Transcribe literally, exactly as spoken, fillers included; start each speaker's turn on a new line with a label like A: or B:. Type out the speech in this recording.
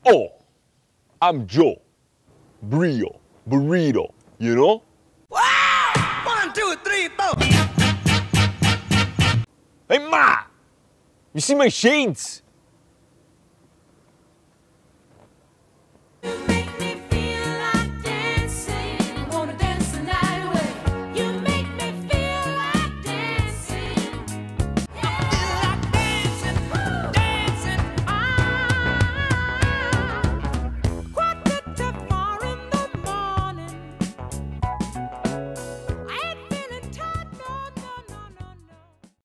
A: Oh, I'm Joe. Brio, burrito, you know?
B: Wow! One, two, three, four.
A: Hey, Ma! You see my shades?